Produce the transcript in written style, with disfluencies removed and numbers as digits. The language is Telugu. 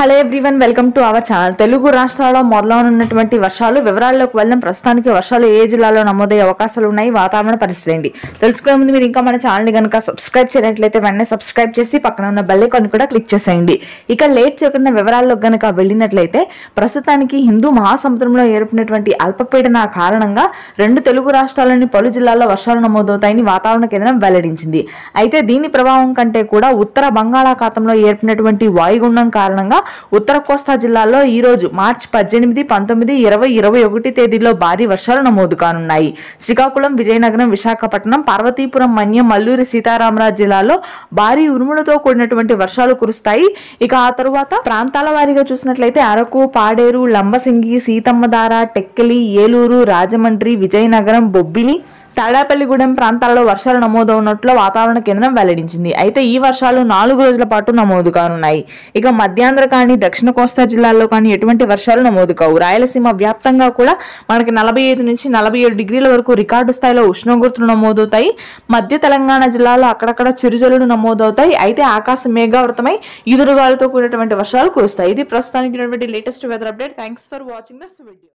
Hello everyone, welcome to our channel. Telugu రాష్ట్రాల్లో మొదలవునున్నటువంటి వర్షాలు వివరాల్లోకి వెళ్ళడం. ప్రస్తుతానికి వర్షాలు ఏ జిల్లాలో నమోదయ్యే అవకాశాలు ఉన్నాయి, వాతావరణ పరిస్థితి ఏంటి తెలుసుకునే ముందు మీరు ఇంకా మన ఛానల్ని కనుక సబ్స్క్రైబ్ చేయనట్లయితే వెంటనే సబ్స్క్రైబ్ చేసి పక్కన ఉన్న బెల్ ఐకాన్ కూడా క్లిక్ చేసేయండి. ఇక లేట్ చేయకుండా వివరాల్లోకి కనుక వెళ్ళినట్లయితే ప్రస్తుతానికి హిందూ మహాసముద్రంలో ఏర్పడినటువంటి అల్పపీడన కారణంగా రెండు తెలుగు రాష్ట్రాల్లోని పలు జిల్లాల్లో వర్షాలు నమోదవుతాయని వాతావరణ కేంద్రం వెల్లడించింది. అయితే దీని ప్రభావం కంటే కూడా ఉత్తర బంగాళాఖాతంలో ఏర్పడినటువంటి వాయుగుండం కారణంగా ఉత్తర కోస్తా జిల్లాల్లో ఈ రోజు మార్చి 18, 19, 20, 21 తేదీల్లో భారీ వర్షాలు నమోదు కానున్నాయి. శ్రీకాకుళం, విజయనగరం, విశాఖపట్నం, పార్వతీపురం, మన్యం, మల్లూరి సీతారామరాజు జిల్లాలో భారీ ఉరుములతో కూడినటువంటి వర్షాలు కురుస్తాయి. ఇక ఆ తరువాత ప్రాంతాల వారీగా చూసినట్లయితే అరకు, పాడేరు, లంబసింగి, సీతమ్మధార, టెక్కలి, ఏలూరు, రాజమండ్రి, విజయనగరం, బొబ్బిలి, తాడేపల్లిగూడెం ప్రాంతాల్లో వర్షాలు నమోదవున్నట్లు వాతావరణ కేంద్రం వెల్లడించింది. అయితే ఈ వర్షాలు 4 రోజుల పాటు నమోదు కానున్నాయి. ఇక మధ్యాంధ్ర కానీ దక్షిణ కోస్తా జిల్లాల్లో కానీ ఎటువంటి వర్షాలు నమోదు కావు. రాయలసీమ వ్యాప్తంగా కూడా మనకి 45 నుంచి 47 డిగ్రీల వరకు రికార్డు స్థాయిలో ఉష్ణోగ్రతలు నమోదవుతాయి. మధ్య తెలంగాణ జిల్లాలో అక్కడక్కడ చిరుజల్లులు నమోదవుతాయి. అయితే ఆకాశం మేఘావృతమై ఈదురుగాలులతో కూడినటువంటి వర్షాలు కురుస్తాయి. ఇది ప్రస్తుతానికి latest weather update. Thanks for watching this video.